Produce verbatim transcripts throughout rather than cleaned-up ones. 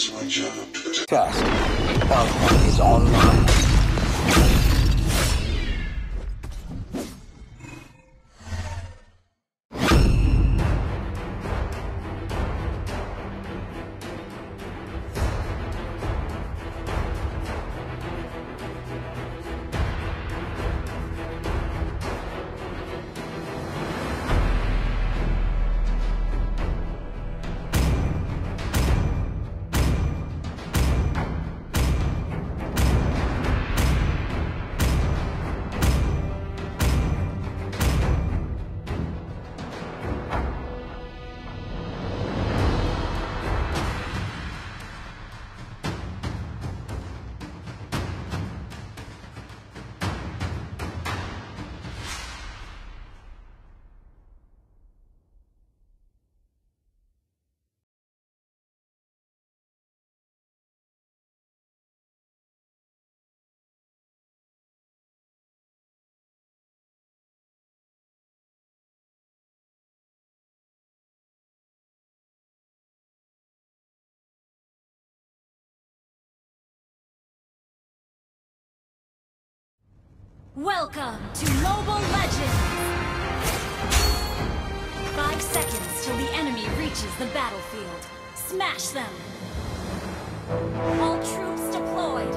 is my job to protect. Test. Alpha is online. Welcome to Mobile Legends! Five seconds till the enemy reaches the battlefield. Smash them! All troops deployed!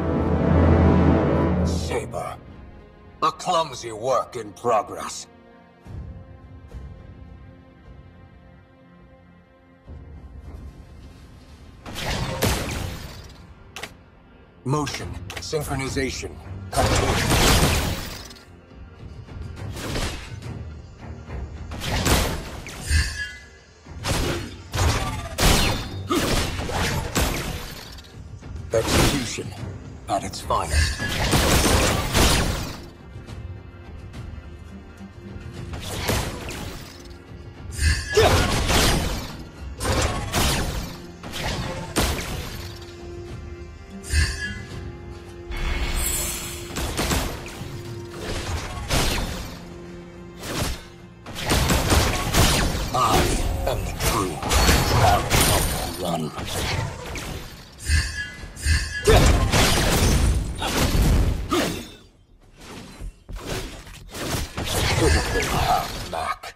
Saber. A clumsy work in progress. Motion. Synchronization. Complete. Execution at its finest. I am the true Dragon of the Run. Pitiful half-back.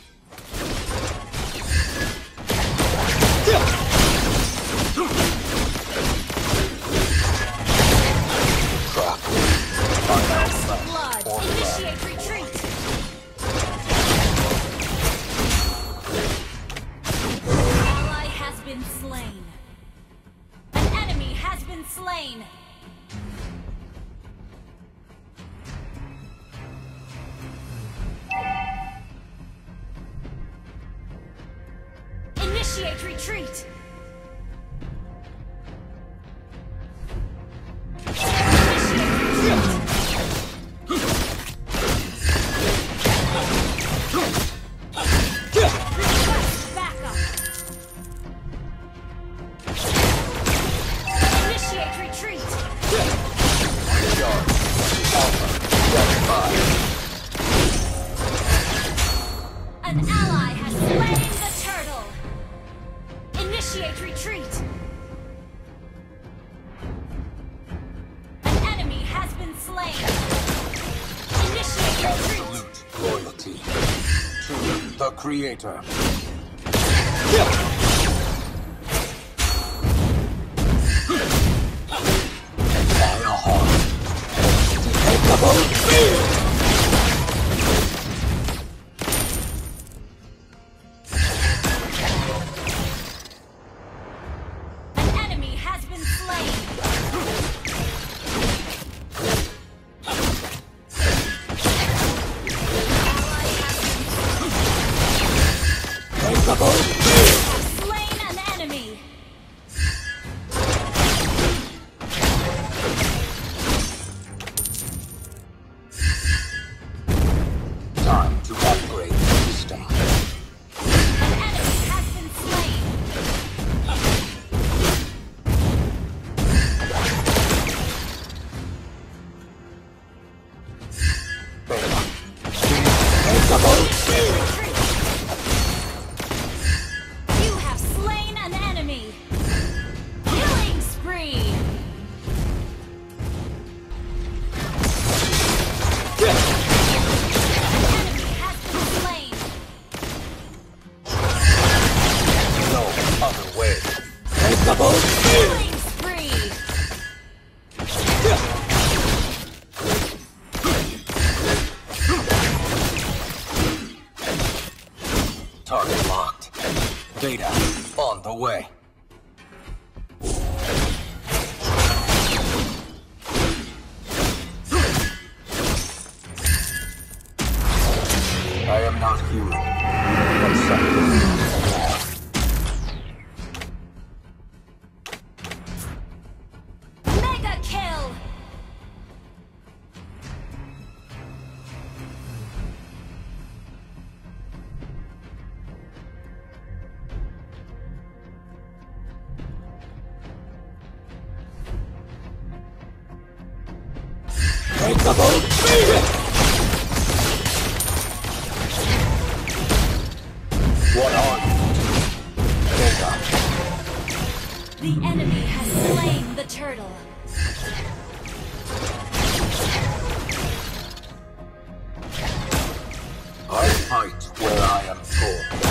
Trap. Blood! Initiate retreat! Ally has been slain. An enemy has been slain. Initiate retreat! Request backup! Initiate retreat! An ally has slain the turtle! Initiate retreat! An enemy has been slain! Initiate retreat! Absolute loyalty to the Creator. Fire hard. An enemy has been slain! Ally has been way. I am not human, but something. Mega kill! Take the boat! What on? The enemy has slain the turtle. I fight where I am told.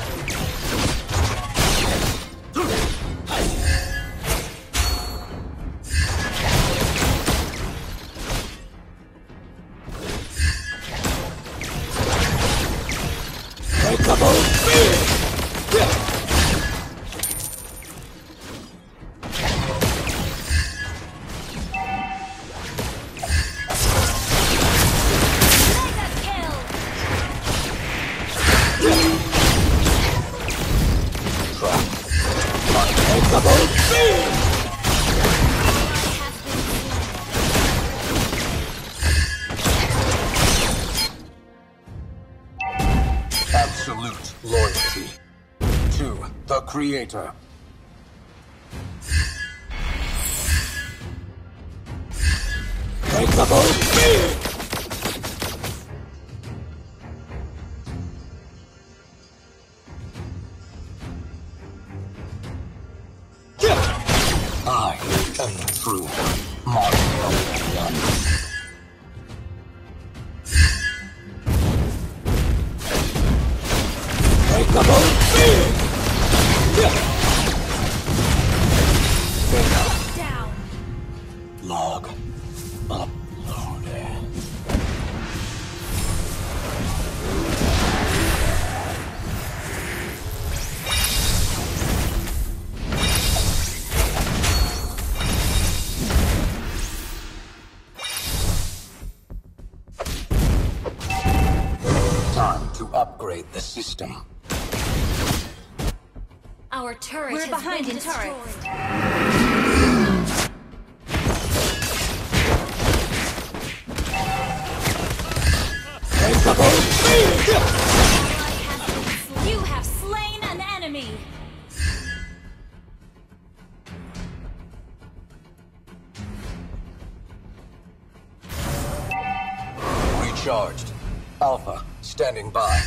Take the boat! Absolute loyalty to the Creator. Take the boat! I am the true Mario One. Take the boat! Down. Log uploaded. Time to upgrade the system. Our turret We're has behind been in turret. destroyed. Take the boat! You have slain an enemy. Recharged. Alpha, standing by.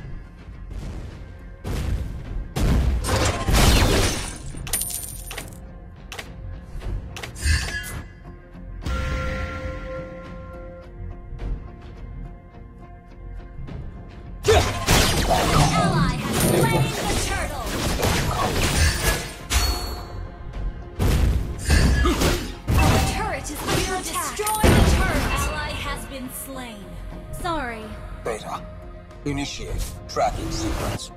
Ally has slain the turtle. Our turret is under attack. Destroy the turret. Ally has been slain. Sorry. Beta, initiate tracking sequence.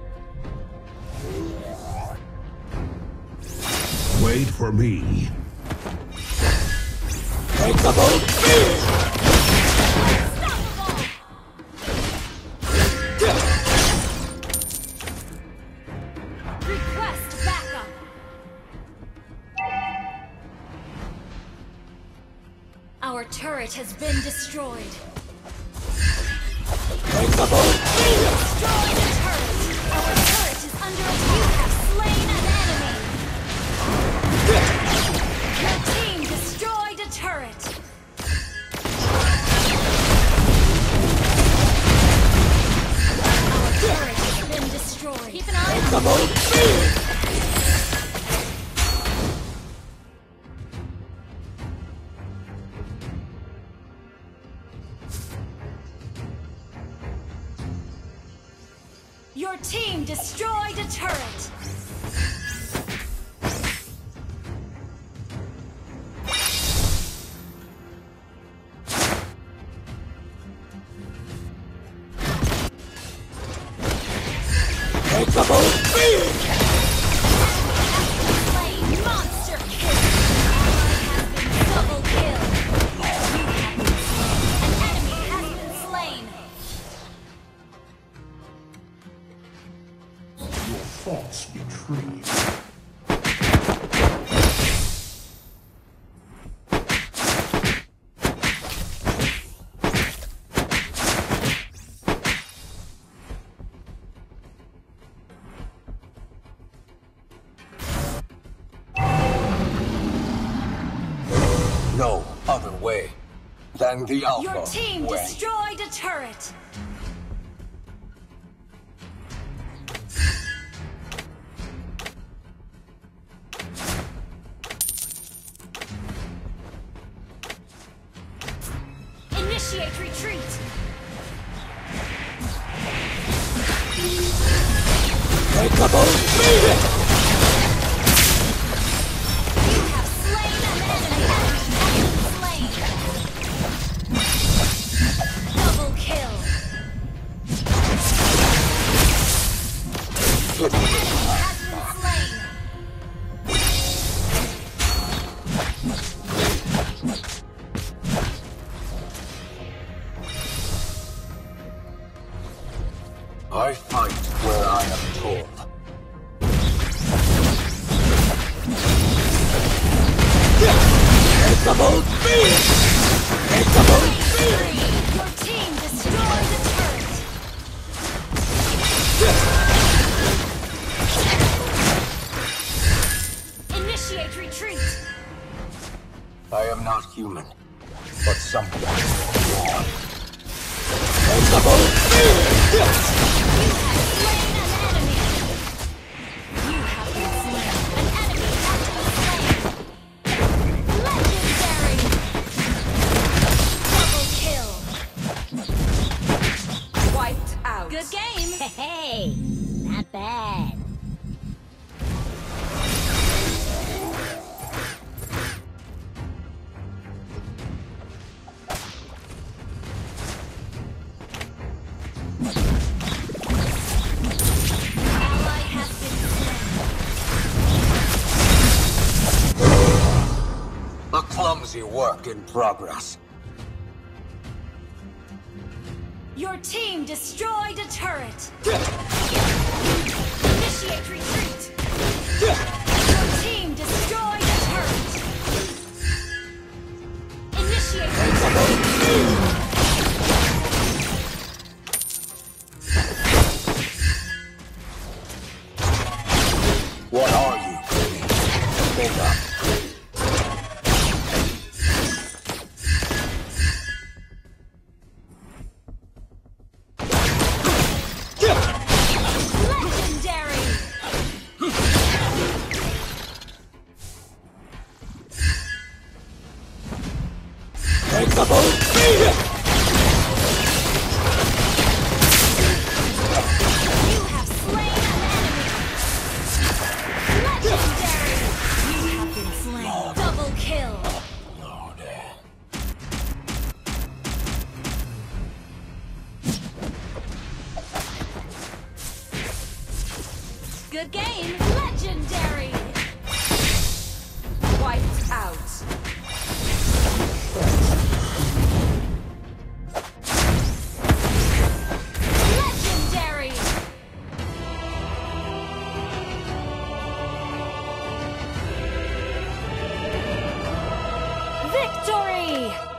Wait for me. Take the boat! Unstoppable. Request backup. Our turret has been destroyed. Take the boat! Destroy the turret. Our turret is under attack. You have slain an enemy. Your team destroyed a turret. Our turret has been destroyed. Keep an eye Take on the boat! Your team destroyed a turret. Take the boat! no other way than the Alpha Your team way. destroyed a turret. Initiate retreat. Take the boat, beat it! You have slain an enemy. Enemy slain. Double kill. Hit Enemy me. has been slain. I fight where I am told. Take the boat, beat it! Take the boat, beat it! Your team destroyed the turret. Initiate retreat. I am not human, but something more. Take the boat, beat it! You have slain an enemy. You have been slain. An enemy has been slain. Legendary. Double kill. Wiped out. Good game. Hey, not bad. Ally has been slain. A clumsy work in progress. Your team destroyed a turret. Initiate retreat. Your team destroyed a turret. Initiate retreat. What are you, baby? Stand up. Legendary. Take the boat, beat it! You have slain an enemy. Legendary. You have been slain. Double kill. Lord. Good game. Legendary. Wiped out. Legendary. Victory.